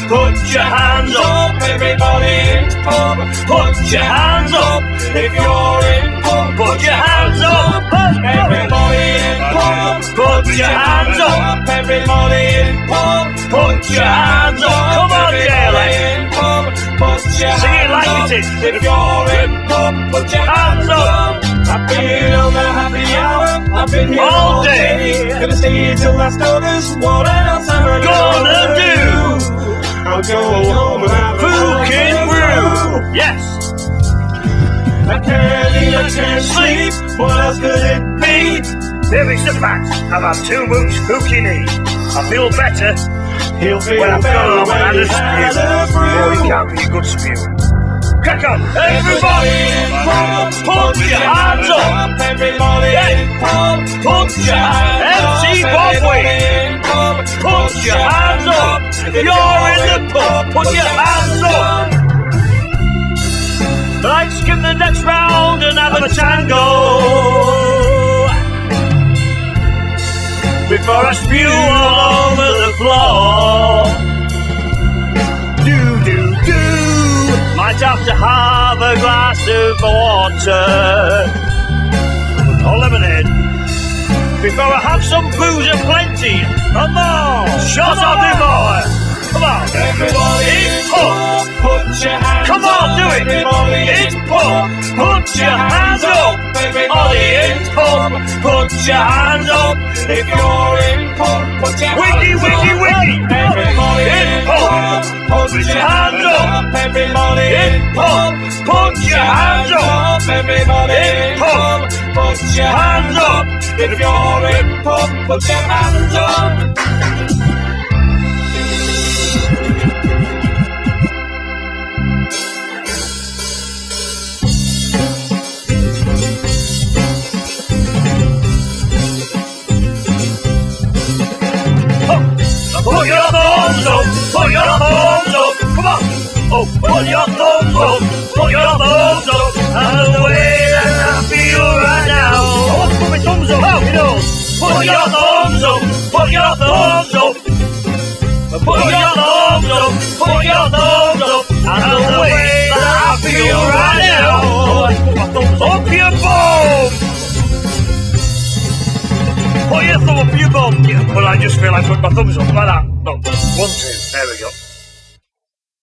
Put your hands up, everybody in pub. put your hands up. If you're in pub, Put your hands up, everybody in pub. put your hands up. Everybody in pub. Put your hands up. Come on, Everybody Gaelic. in pub. Put your Sing it hands like up. it is. If you're in pub, put your hands up. I've been on the happy hour. I've been here All all day. day. Gonna stay till last notice. What else am I Gonna do? I'll go home and have a Fucking brew. Yes. I can't eat, I can't sleep. What else could it be? Here is the fact. I've had too much cooking eat. I feel better He'll feel when I've better gone home and had when a he's had spew. a Boy, brew. can't be a good spew. Crack on. Everybody in pub, Put your hands up. Everybody in pub, Put your hands up. MC Bobway. in pub, Put your hands up. If you're in the pub, put your hands up. Let's skip the next round and have a tango. Before I spew all over the floor. Do, do, do. Might have to have a glass of water. Or lemonade. Before I have some booze aplenty. And more. Shut up, me boy. Come on. Everybody in It's pub. pub, put your hands Come up. on, do it. Everybody It's in pub. Put your hands up. Ollie, it's pub. Put your hands up. If you're in pub, put your Wiggy, hands wiggy, up. wiggy. Everybody In in pub. pub, put your hands up. Everybody In in pub. pub, Put your hands up. Everybody In in pub. pub, put your Hands hands up. up. If you're in pub, put your hands up. Put your thumbs up. Put your thumbs up. Come on. Oh, put your thumbs up. Put your thumbs up. And the way that I feel right now. I want to put my thumbs up. Oh, you know. Put your thumbs up. Put your thumbs up. Put your thumbs up. Put your thumbs up. And the way that I feel right now. I want to put my thumbs up your bum. Put your thumb up your bum. Yeah, well, I just feel like putting my thumbs up like that. No, 1, 2. There we go.